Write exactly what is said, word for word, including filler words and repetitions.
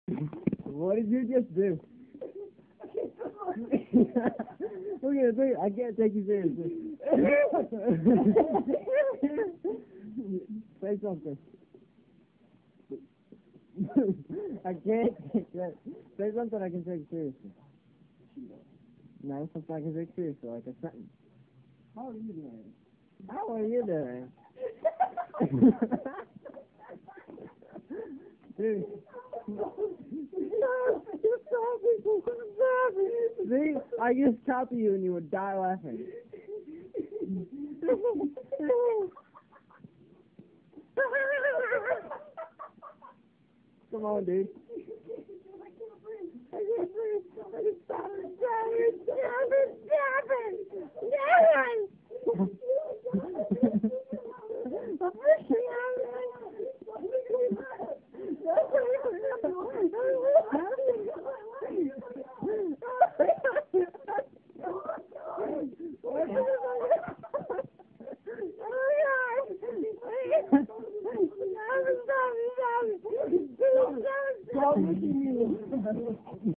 What did you just do? Look at it, I can't take you seriously. Say something. I can't take that. Say something I can take seriously. No, something I can take seriously, like a sentence. How are you doing? How are you doing? Dude. See, I just copy you and you would die laughing. Come on, dude. I can't breathe. I can't stop it. Stop it. Stop it. Stop it. Stop it. I'm freaking out. Stop it. Stop it.